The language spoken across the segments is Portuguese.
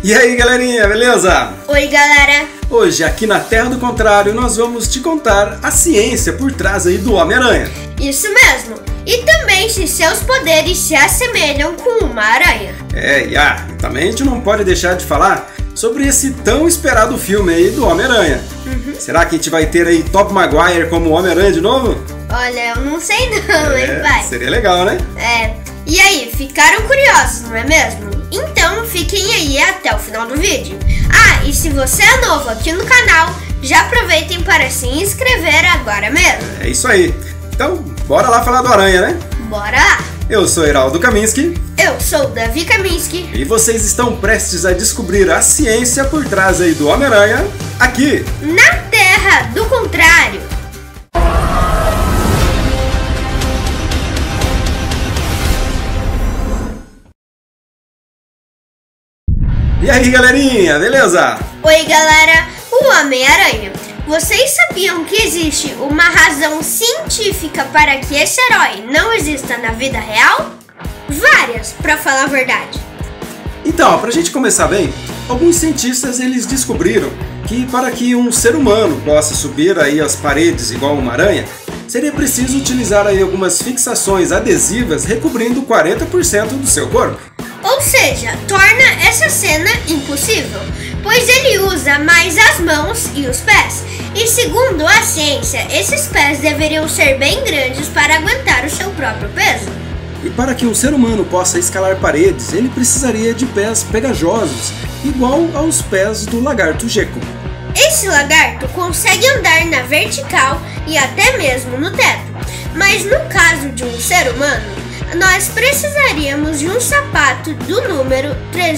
E aí galerinha, beleza? Oi galera! Hoje aqui na Terra do Contrário nós vamos te contar a ciência por trás aí do Homem-Aranha. Isso mesmo! E também se seus poderes se assemelham com uma aranha. E também a gente não pode deixar de falar sobre esse tão esperado filme aí do Homem-Aranha. Será que a gente vai ter aí Tobey Maguire como Homem-Aranha de novo? Olha, eu não sei não, hein, pai? Seria legal, né? E aí, ficaram curiosos, não é mesmo? Então fiquem aí até o final do vídeo. E se você é novo aqui no canal, já aproveitem para se inscrever agora mesmo. É isso aí. Então, bora lá falar do Aranha, né? Bora lá! Eu sou Heraldo Kaminski. Eu sou Davi Kaminski. E vocês estão prestes a descobrir a ciência por trás aí do Homem-Aranha, aqui na Terra do Contrário. E aí galerinha, beleza? Oi galera, o Homem-Aranha. Vocês sabiam que existe uma razão científica para que esse herói não exista na vida real? Várias, pra falar a verdade. Então, pra gente começar bem, alguns cientistas eles descobriram que para que um ser humano possa subir aí as paredes igual uma aranha, seria preciso utilizar aí algumas fixações adesivas recobrindo 40% do seu corpo. Ou seja, torna essa cena impossível, pois ele usa mais as mãos e os pés. E segundo a ciência, esses pés deveriam ser bem grandes para aguentar o seu próprio peso. E para que um ser humano possa escalar paredes, ele precisaria de pés pegajosos, igual aos pés do lagarto geco. Esse lagarto consegue andar na vertical e até mesmo no teto, mas no caso de um ser humano, nós precisaríamos de um sapato do número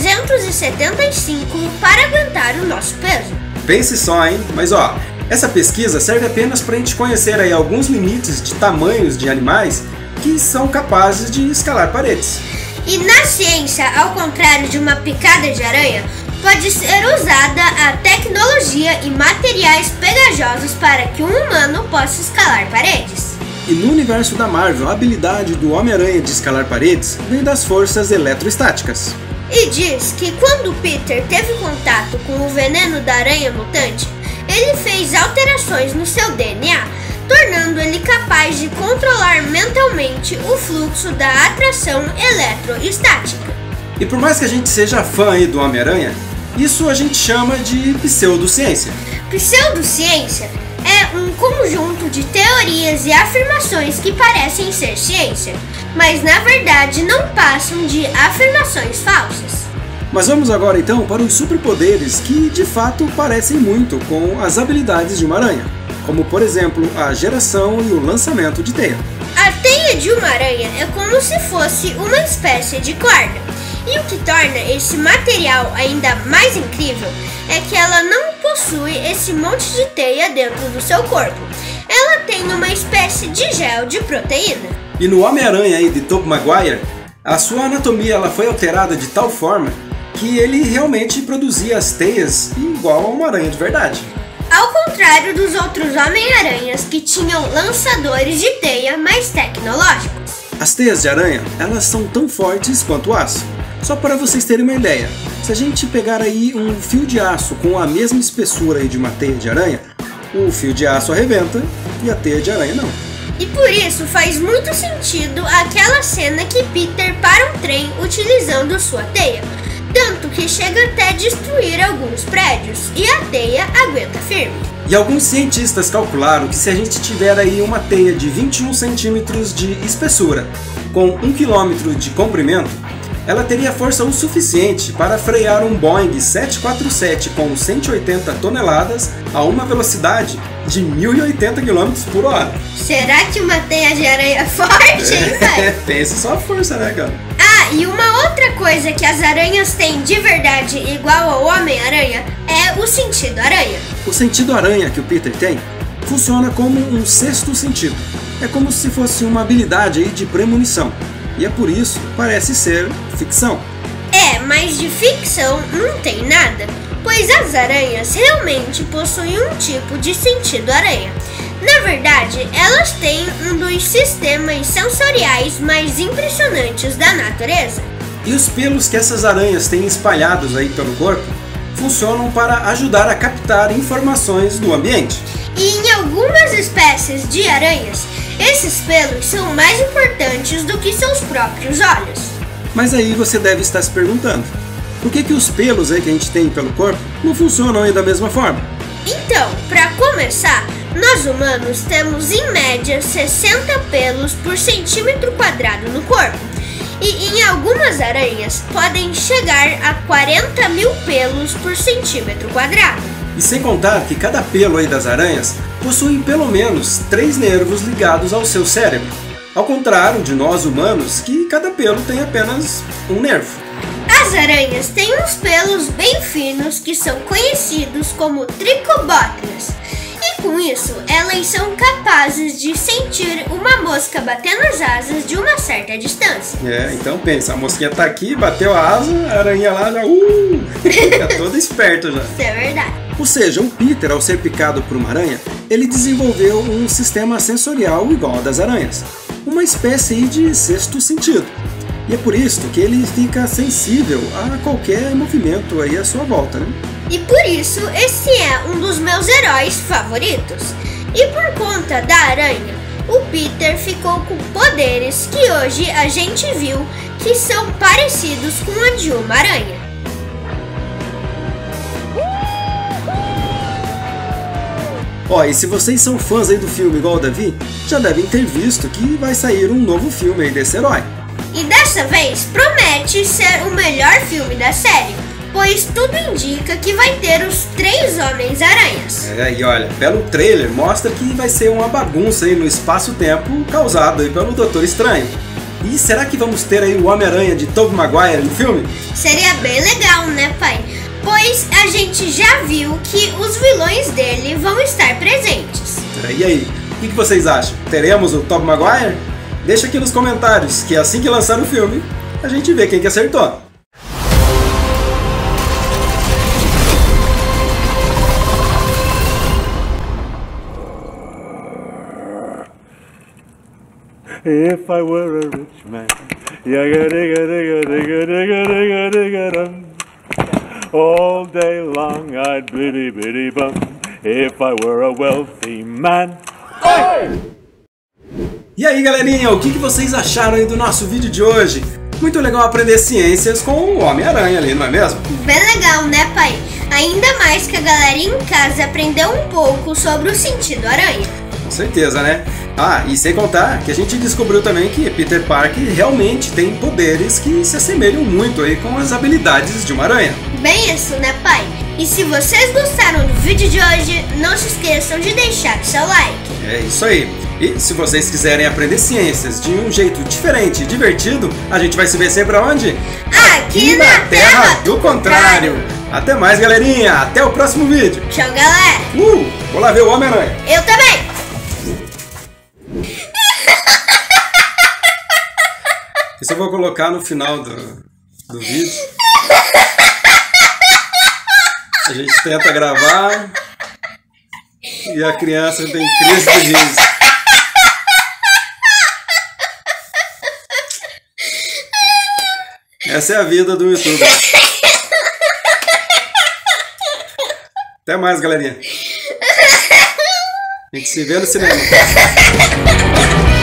375 para aguentar o nosso peso. Pense só, hein? Mas essa pesquisa serve apenas para a gente conhecer aí alguns limites de tamanhos de animais que são capazes de escalar paredes. E na ciência, ao contrário de uma picada de aranha, pode ser usada a tecnologia e materiais pegajosos para que um humano possa escalar paredes. E no universo da Marvel, a habilidade do Homem-Aranha de escalar paredes vem das forças eletrostáticas. E diz que quando Peter teve contato com o veneno da aranha mutante, ele fez alterações no seu DNA, tornando ele capaz de controlar mentalmente o fluxo da atração eletrostática. E por mais que a gente seja fã aí do Homem-Aranha, isso a gente chama de pseudociência. Pseudociência é um conjunto de teorias e afirmações que parecem ser ciência, mas na verdade não passam de afirmações falsas. Mas vamos agora então para os superpoderes que de fato parecem muito com as habilidades de uma aranha, como por exemplo a geração e o lançamento de teia. A teia de uma aranha é como se fosse uma espécie de corda, e o que torna esse material ainda mais incrível é que ela não possui esse monte de teia dentro do seu corpo. Ela tem uma espécie de gel de proteína. E no Homem-Aranha aí de Tobey Maguire, a sua anatomia ela foi alterada de tal forma que ele realmente produzia as teias igual a uma aranha de verdade. Ao contrário dos outros Homem-Aranhas que tinham lançadores de teia mais tecnológicos. As teias de aranha, elas são tão fortes quanto o aço. Só para vocês terem uma ideia, se a gente pegar aí um fio de aço com a mesma espessura aí de uma teia de aranha, o fio de aço arrebenta e a teia de aranha não. E por isso faz muito sentido aquela cena que Peter para um trem utilizando sua teia, tanto que chega até destruir alguns prédios e a teia aguenta firme. E alguns cientistas calcularam que se a gente tiver aí uma teia de 21 centímetros de espessura com 1 km de comprimento, ela teria força o suficiente para frear um Boeing 747 com 180 toneladas a uma velocidade de 1080 km por hora. Será que uma teia de aranha é forte, hein, pai? Pensa só a força, né, cara? E uma outra coisa que as aranhas têm de verdade igual ao Homem-Aranha é o sentido aranha. O sentido aranha que o Peter tem funciona como um sexto sentido. É como se fosse uma habilidade aí de premonição. E é por isso parece ser ficção. Mas de ficção não tem nada, pois as aranhas realmente possuem um tipo de sentido aranha. Na verdade, elas têm um dos sistemas sensoriais mais impressionantes da natureza. E os pelos que essas aranhas têm espalhados aí pelo corpo funcionam para ajudar a captar informações do ambiente. E em algumas espécies de aranhas, esses pelos são mais importantes do que seus próprios olhos. Mas aí você deve estar se perguntando, por que os pelos aí que a gente tem pelo corpo não funcionam aí da mesma forma? Então, para começar, nós humanos temos em média 60 pelos por centímetro quadrado no corpo. E em algumas aranhas podem chegar a 40 mil pelos por centímetro quadrado. E sem contar que cada pelo aí das aranhas possui pelo menos 3 nervos ligados ao seu cérebro. Ao contrário de nós humanos, que cada pelo tem apenas um nervo. As aranhas têm uns pelos bem finos que são conhecidos como tricobóteas. E com isso, elas são capazes de sentir uma mosca batendo as asas de uma certa distância. Então pensa, a mosquinha tá aqui, bateu a asa, a aranha lá já fica toda esperta já. Isso é verdade. Ou seja, o Peter, ao ser picado por uma aranha, ele desenvolveu um sistema sensorial igual ao das aranhas. Uma espécie de sexto sentido. E é por isso que ele fica sensível a qualquer movimento aí à sua volta, né? E por isso, esse é um dos meus heróis favoritos. E por conta da aranha, o Peter ficou com poderes que hoje a gente viu que são parecidos com a de uma aranha. E se vocês são fãs aí do filme igual o Davi, já devem ter visto que vai sair um novo filme aí desse herói. E dessa vez promete ser o melhor filme da série, pois tudo indica que vai ter os 3 Homens-Aranhas. E olha, pelo trailer mostra que vai ser uma bagunça aí no espaço-tempo causado aí pelo Doutor Estranho. E será que vamos ter aí o Homem-Aranha de Tobey Maguire no filme? Seria bem legal, né, pai? Pois a gente já viu que os vilões dele vão estar presentes. E aí, o que vocês acham? Teremos o Tobey Maguire? Deixa aqui nos comentários, que assim que lançar o filme, a gente vê quem que acertou. If I were a rich man, all day long I'd biddy biddy bum. If I were a wealthy man. E aí galerinha, o que vocês acharam aí do nosso vídeo de hoje? Muito legal aprender ciências com o Homem-Aranha ali, não é mesmo? Bem legal, né, pai? Ainda mais que a galerinha em casa aprendeu um pouco sobre o sentido aranha. Com certeza, né? E sem contar que a gente descobriu também que Peter Parker realmente tem poderes que se assemelham muito aí com as habilidades de uma aranha. Bem isso, né, pai? E se vocês gostaram do vídeo de hoje, não se esqueçam de deixar o seu like. É isso aí. E se vocês quiserem aprender ciências de um jeito diferente e divertido, a gente vai se ver sempre aonde? Aqui na Terra do Contrário. Até mais, galerinha. Até o próximo vídeo. Tchau, galera. Vou lá ver o Homem-Aranha. Eu também. Isso eu vou colocar no final do vídeo. A gente tenta gravar e a criança tem crise de riso. Essa é a vida do YouTube. Até mais, galerinha. A gente se vê no cinema.